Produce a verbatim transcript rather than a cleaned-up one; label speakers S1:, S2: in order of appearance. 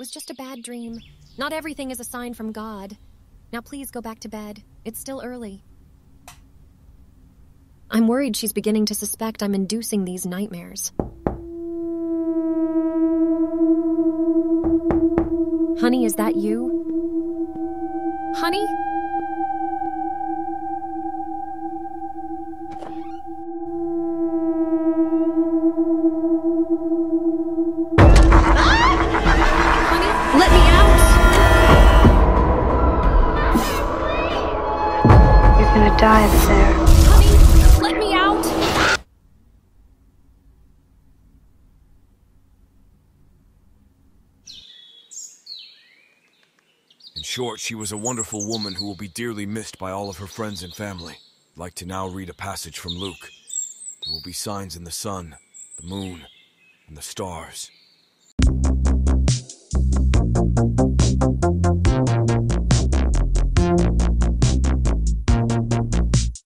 S1: was just a bad dream. Not everything is a sign from God. Now please go back to bed. It's still early. I'm worried she's beginning to suspect I'm inducing these nightmares. Honey, is that you? Honey? Honey, let me out!
S2: You're gonna die up there.
S1: Honey, let me out!
S3: In short, she was a wonderful woman who will be dearly missed by all of her friends and family. I'd like to now read a passage from Luke. There will be signs in the sun, the moon, and the stars.